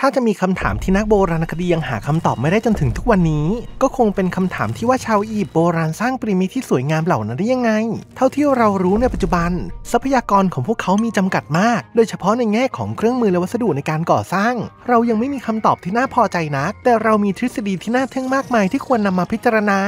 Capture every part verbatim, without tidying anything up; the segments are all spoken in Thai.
ถ้าจะมีคำถามที่นักโบราณคดียังหาคำตอบไม่ได้จนถึงทุกวันนี้ก็คงเป็นคำถามที่ว่าชาวอียิปต์โบราณสร้างพีระมิดที่สวยงามเหล่านั้นได้ยังไงเท่าที่เรารู้ในปัจจุบันทรัพยากรของพวกเขามีจำกัดมากโดยเฉพาะในแง่ของเครื่องมือและวัสดุในการก่อสร้างเรายังไม่มีคำตอบที่น่าพอใจนักแต่เรามีทฤษฎีที่น่าทึ่งมากมายที่ควรนำมาพิจารณา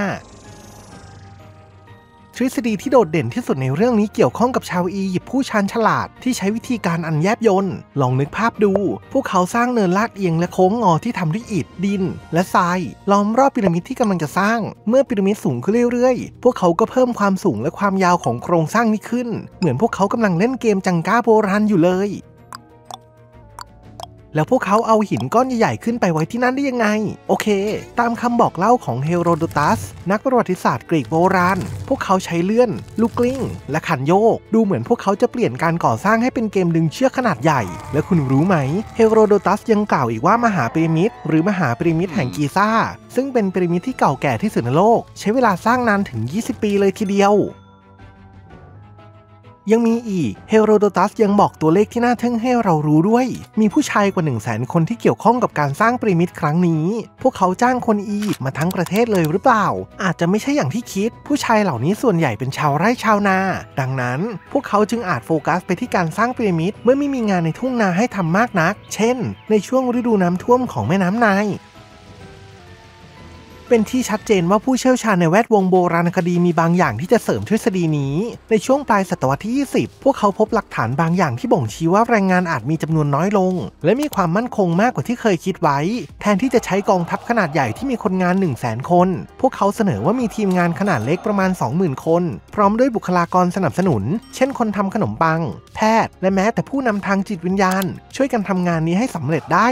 ทฤษฎีที่โดดเด่นที่สุดในเรื่องนี้เกี่ยวข้องกับชาวอียิปต์ผู้ชาญฉลาดที่ใช้วิธีการอันแยบยลลองนึกภาพดูพวกเขาสร้างเนินลาดเอียงและโค้งงอที่ทำด้วยอิฐดินและทรายล้อมรอบพีระมิดที่กำลังจะสร้างเมื่อพีระมิดสูงขึ้นเรื่อยๆพวกเขาก็เพิ่มความสูงและความยาวของโครงสร้างนี้ขึ้นเหมือนพวกเขากำลังเล่นเกมจังก้าโบราณอยู่เลยแล้วพวกเขาเอาหินก้อนใหญ่ๆขึ้นไปไว้ที่นั่นได้ยังไงโอเคตามคำบอกเล่าของเฮโรโดตัสนักประวัติศาสตร์กรีกโบราณพวกเขาใช้เลื่อนลูกกลิ้งและขันโยกดูเหมือนพวกเขาจะเปลี่ยนการก่อสร้างให้เป็นเกมดึงเชือกขนาดใหญ่และคุณรู้ไหมเฮโรโดตัสยังกล่าวอีกว่ามหาพีระมิดหรือมหาพีระมิดแห่งกีซ่าซึ่งเป็นพีระมิดที่เก่าแก่ที่สุดในโลกใช้เวลาสร้างนานถึงยี่สิบปีเลยทีเดียวยังมีอีกเฮโรโดตัสยังบอกตัวเลขที่น่าทึ่งให้เรารู้ด้วยมีผู้ชายกว่า หนึ่งแสน คนที่เกี่ยวข้องกับการสร้างพีระมิดครั้งนี้พวกเขาจ้างคนอียิปต์มาทั้งประเทศเลยหรือเปล่าอาจจะไม่ใช่อย่างที่คิดผู้ชายเหล่านี้ส่วนใหญ่เป็นชาวไร่ชาวนาดังนั้นพวกเขาจึงอาจโฟกัสไปที่การสร้างพีระมิดเมื่อไม่มีงานในทุ่งนาให้ทำมากนักเช่นในช่วงฤดูน้ำท่วมของแม่น้ำไนล์เป็นที่ชัดเจนว่าผู้เชี่ยวชาญในแวดวงโบราณคดีมีบางอย่างที่จะเสริมทฤษฎีนี้ในช่วงปลายศตวรรษที่ยี่สิบพวกเขาพบหลักฐานบางอย่างที่บ่งชี้ว่าแรงงานอาจมีจำนวนน้อยลงและมีความมั่นคงมากกว่าที่เคยคิดไว้แทนที่จะใช้กองทัพขนาดใหญ่ที่มีคนงาน หนึ่งแสน คนพวกเขาเสนอว่ามีทีมงานขนาดเล็กประมาณ สองหมื่น คนพร้อมด้วยบุคลากรสนับสนุนเช่นคนทำขนมปังแพทย์และแม้แต่ผู้นำทางจิตวิญญาณช่วยกันทำงานนี้ให้สำเร็จได้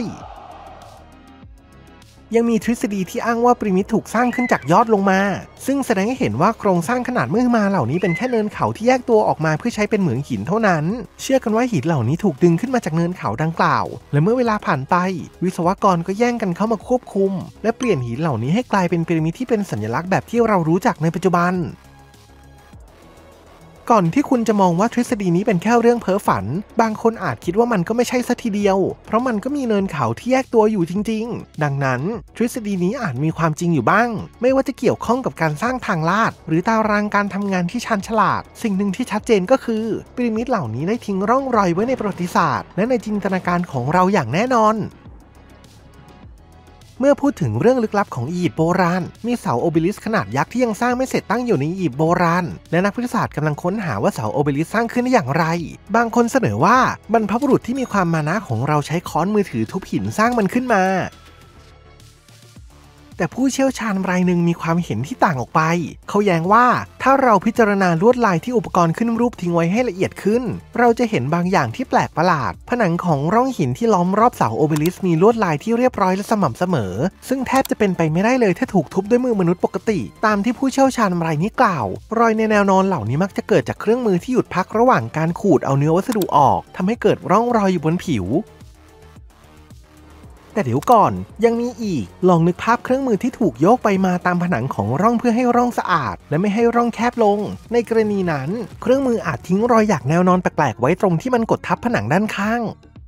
ยังมีทฤษฎีที่อ้างว่าพีระมิดถูกสร้างขึ้นจากยอดลงมาซึ่งแสดงให้เห็นว่าโครงสร้างขนาดมหึมาเหล่านี้เป็นแค่เนินเขาที่แยกตัวออกมาเพื่อใช้เป็นเหมืองหินเท่านั้นเชื่อกันว่าหินเหล่านี้ถูกดึงขึ้นมาจากเนินเขาดังกล่าวและเมื่อเวลาผ่านไปวิศวกรก็แย่งกันเข้ามาควบคุมและเปลี่ยนหินเหล่านี้ให้กลายเป็นพีระมิดที่เป็นสัญลักษณ์แบบที่เรารู้จักในปัจจุบันก่อนที่คุณจะมองว่าทฤษฎีนี้เป็นแค่เรื่องเพ้อฝันบางคนอาจคิดว่ามันก็ไม่ใช่ซะทีเดียวเพราะมันก็มีเนินเขาที่แยกตัวอยู่จริงๆดังนั้นทฤษฎีนี้อาจมีความจริงอยู่บ้างไม่ว่าจะเกี่ยวข้องกับการสร้างทางลาดหรือตารางการทำงานที่ชันฉลาดสิ่งหนึ่งที่ชัดเจนก็คือพีระมิดเหล่านี้ได้ทิ้งร่องรอยไว้ในประวัติศาสตร์และในจินตนาการของเราอย่างแน่นอนเมื่อพูดถึงเรื่องลึกลับของอียิปต์โบราณมีเสาโอเบลิสขนาดยักษ์ที่ยังสร้างไม่เสร็จตั้งอยู่ในอียิปต์โบราณและนักวิทยาศาสตร์กำลังค้นหาว่าเสาโอเบลิสสร้างขึ้นได้อย่างไรบางคนเสนอว่าบรรพบุรุษที่มีความมานะของเราใช้ค้อนมือถือทุบหินสร้างมันขึ้นมาแต่ผู้เชี่ยวชาญรายหนึ่งมีความเห็นที่ต่างออกไปเขาแย้งว่าถ้าเราพิจารณาลวดลายที่อุปกรณ์ขึ้นรูปทิ้งไว้ให้ละเอียดขึ้นเราจะเห็นบางอย่างที่แปลกประหลาดผนังของร่องหินที่ล้อมรอบเสาโอเบลิสมีลวดลายที่เรียบร้อยและสม่ำเสมอซึ่งแทบจะเป็นไปไม่ได้เลยถ้าถูกทุบด้วยมือมนุษย์ปกติตามที่ผู้เชี่ยวชาญรายนี้กล่าวรอยในแนวนอนเหล่านี้มักจะเกิดจากเครื่องมือที่หยุดพักระหว่างการขูดเอาเนื้อวัสดุออกทำให้เกิดร่องรอยอยู่บนผิวแต่เดี๋ยวก่อนยังมีอีกลองนึกภาพเครื่องมือที่ถูกโยกไปมาตามผนังของร่องเพื่อให้ร่องสะอาดและไม่ให้ร่องแคบลงในกรณีนั้นเครื่องมืออาจทิ้งรอยหยักแนวนอนแปลกๆไว้ตรงที่มันกดทับผนังด้านข้าง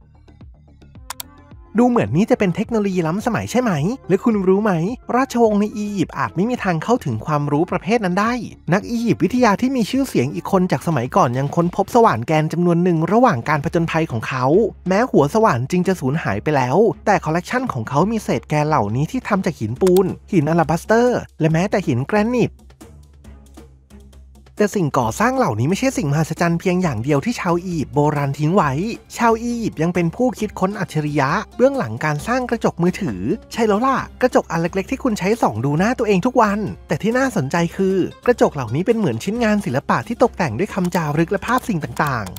ดูเหมือนนี้จะเป็นเทคโนโลยีล้ำสมัยใช่ไหมและคุณรู้ไหมราชวงศ์ในอียิปต์อาจไม่มีทางเข้าถึงความรู้ประเภทนั้นได้นักอียิปต์วิทยาที่มีชื่อเสียงอีกคนจากสมัยก่อนยังค้นพบสว่านแกนจำนวนหนึ่งระหว่างการผจญภัยของเขาแม้หัวสว่านจริงจะสูญหายไปแล้วแต่คอลเลกชันของเขามีเศษแกนเหล่านี้ที่ทำจากหินปูนหินอะลาบัสเตอร์และแม้แต่หินแกรนิตแต่สิ่งก่อสร้างเหล่านี้ไม่ใช่สิ่งมหัศจรรย์เพียงอย่างเดียวที่ชาวอียิปต์โบราณทิ้งไว้ชาวอียิปต์ยังเป็นผู้คิดค้นอัจฉริยะเบื้องหลังการสร้างกระจกมือถือใช่แล้วล่ะกระจกอันเล็กๆที่คุณใช้ส่องดูหน้าตัวเองทุกวันแต่ที่น่าสนใจคือกระจกเหล่านี้เป็นเหมือนชิ้นงานศิลปะที่ตกแต่งด้วยคำจารึกและภาพสิ่งต่างๆ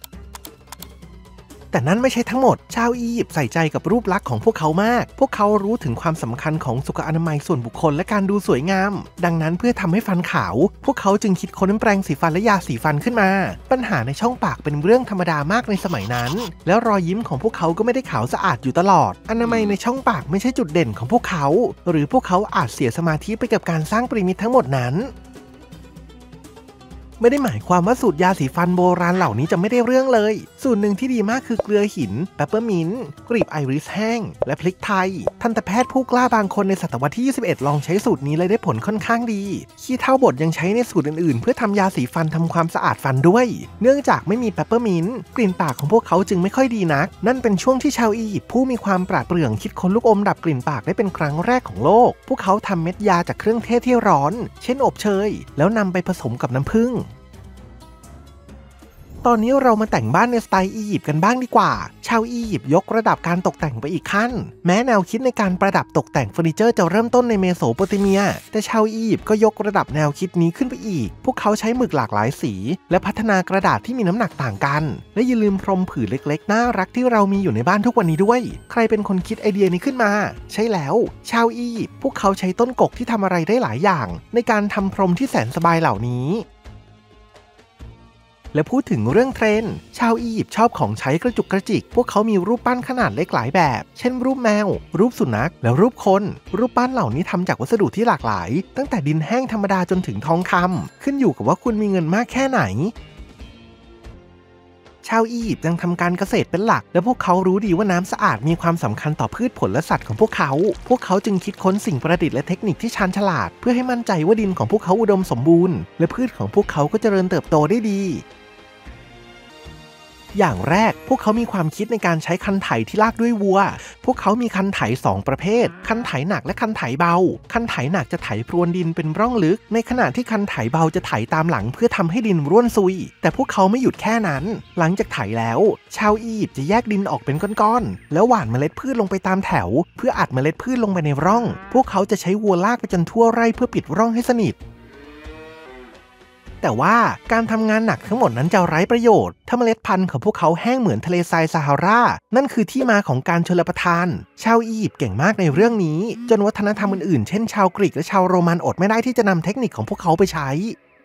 แต่นั่นไม่ใช่ทั้งหมดชาวอียิปต์ใส่ใจกับรูปลักษณ์ของพวกเขามากพวกเขารู้ถึงความสำคัญของสุขอนามัยส่วนบุคคลและการดูสวยงามดังนั้นเพื่อทำให้ฟันขาวพวกเขาจึงคิดค้นแปรงสีฟันและยาสีฟันขึ้นมาปัญหาในช่องปากเป็นเรื่องธรรมดามากในสมัยนั้นแล้วรอยยิ้มของพวกเขาก็ไม่ได้ขาวสะอาดอยู่ตลอดอนามัยในช่องปากไม่ใช่จุดเด่นของพวกเขาหรือพวกเขาอาจเสียสมาธิไปกับการสร้างพีระมิดทั้งหมดนั้นไม่ได้หมายความว่าสูตรยาสีฟันโบราณเหล่านี้จะไม่ได้เรื่องเลยสูตรหนึ่งที่ดีมากคือเกลือหินเปปเปอร์มินต์กลีบไอริสแห้งและพริกไทยทันตแพทย์ผู้กล้าบางคนในศตวรรษที่ยี่สิบเอ็ดลองใช้สูตรนี้เลยได้ผลค่อนข้างดีขี้เถ้าบดยังใช้ในสูตรอื่นๆเพื่อทำยาสีฟันทำความสะอาดฟันด้วยเนื่องจากไม่มีเปปเปอร์มินต์กลิ่นปากของพวกเขาจึงไม่ค่อยดีนักนั่นเป็นช่วงที่ชาวอียิปต์ผู้มีความปราดเปรื่องคิดค้นลูกอมดับกลิ่นปากได้เป็นครั้งแรกของโลกพวกเขาทำเม็ดยาจากเครื่องเทศที่ร้อนเช่นอบเชยแล้วนำไปผสมกับน้ำผึ้งตอนนี้เรามาแต่งบ้านในสไตล์อียิปต์กันบ้างดีกว่าชาวอียิปต์ยกระดับการตกแต่งไปอีกขั้นแม้แนวคิดในการประดับตกแต่งเฟอร์นิเจอร์จะเริ่มต้นในเมโสโปเตเมียแต่ชาวอียิปต์ก็ยกระดับแนวคิดนี้ขึ้นไปอีกพวกเขาใช้หมึกหลากหลายสีและพัฒนากระดาษที่มีน้ำหนักต่างกันและอย่าลืมพรมผืนเล็กๆน่ารักที่เรามีอยู่ในบ้านทุกวันนี้ด้วยใครเป็นคนคิดไอเดียนี้ขึ้นมาใช่แล้วชาวอียิปต์พวกเขาใช้ต้นกกที่ทำอะไรได้หลายอย่างในการทำพรมที่แสนสบายเหล่านี้และพูดถึงเรื่องเทรนด์ชาวอียิปต์ชอบของใช้กระจุกกระจิกพวกเขามีรูปปั้นขนาดเล็กหลายแบบเช่นรูปแมวรูปสุนัขและรูปคนรูปปั้นเหล่านี้ทำจากวัสดุที่หลากหลายตั้งแต่ดินแห้งธรรมดาจนถึงทองคำขึ้นอยู่กับว่าคุณมีเงินมากแค่ไหนชาวอียิปต์ยังทำการเกษตรเป็นหลักและพวกเขารู้ดีว่าน้ำสะอาดมีความสำคัญต่อพืชผลและสัตว์ของพวกเขาพวกเขาจึงคิดค้นสิ่งประดิษฐ์และเทคนิคที่ชาญฉลาดเพื่อให้มั่นใจว่าดินของพวกเขาอุดมสมบูรณ์และพืชของพวกเขาก็เจริญเติบโตได้ดีอย่างแรกพวกเขามีความคิดในการใช้คันไถที่ลากด้วยวัวพวกเขามีคันไถสองประเภทคันไถหนักและคันไถเบาคันไถหนักจะไถพรวนดินเป็นร่องลึกในขณะที่คันไถเบาจะไถตามหลังเพื่อทำให้ดินร่วนซุยแต่พวกเขาไม่หยุดแค่นั้นหลังจากไถแล้วชาวอียิปต์จะแยกดินออกเป็นก้อนๆแล้วหว่านเมล็ดพืชลงไปตามแถวเพื่ออัดเมล็ดพืชลงไปในร่องพวกเขาจะใช้วัวลากไปจนทั่วไร่เพื่อปิดร่องให้สนิทแต่ว่าการทำงานหนักทั้งหมดนั้นจะไร้ประโยชน์ถ้าเมล็ดพันธุ์ของพวกเขาแห้งเหมือนทะเลทรายซาฮารานั่นคือที่มาของการชลประทานชาวอียิปต์เก่งมากในเรื่องนี้จนวัฒนธรรมอื่นๆเช่นชาวกรีกและชาวโรมันอดไม่ได้ที่จะนำเทคนิคของพวกเขาไปใช้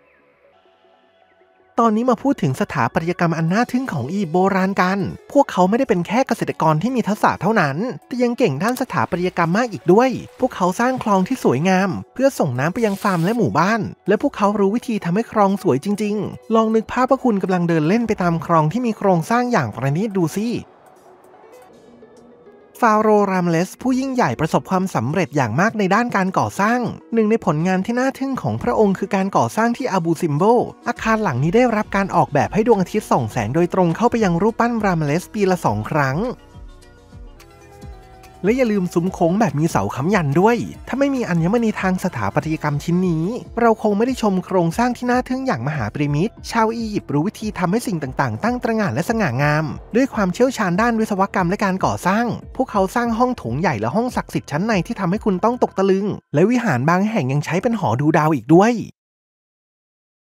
ตอนนี้มาพูดถึงสถาปัตยกรรมอันน่าทึ่งของอียิปต์โบราณกันพวกเขาไม่ได้เป็นแค่เกษตรกรที่มีทักษะเท่านั้นแต่ยังเก่งด้านสถาปัตยกรรมมากอีกด้วยพวกเขาสร้างคลองที่สวยงามเพื่อส่งน้ำไปยังฟาร์มและหมู่บ้านและพวกเขารู้วิธีทำให้คลองสวยจริงๆลองนึกภาพว่าคุณกำลังเดินเล่นไปตามคลองที่มีโครงสร้างอย่างประณีตดูสิฟาโรห์รามเลสผู้ยิ่งใหญ่ประสบความสำเร็จอย่างมากในด้านการก่อสร้างหนึ่งในผลงานที่น่าทึ่งของพระองค์คือการก่อสร้างที่อาบูซิมโบอาคารหลังนี้ได้รับการออกแบบให้ดวงอาทิตย์ส่องแสงโดยตรงเข้าไปยังรูปปั้นรามเลสปีละสองครั้งและอย่าลืมซุ้มโค้งแบบมีเสาค้ำยันด้วยถ้าไม่มีอัญมณีทางสถาปัตยกรรมชิ้นนี้เราคงไม่ได้ชมโครงสร้างที่น่าทึ่งอย่างมหาพีระมิดชาวอียิปต์รู้วิธีทำให้สิ่งต่างๆตั้งตระหง่านและสง่างามด้วยความเชี่ยวชาญด้านวิศวกรรมและการก่อสร้างพวกเขาสร้างห้องโถงใหญ่และห้องศักดิ์สิทธิ์ชั้นในที่ทำให้คุณต้องตกตะลึงและวิหารบางแห่งยังใช้เป็นหอดูดาวอีกด้วย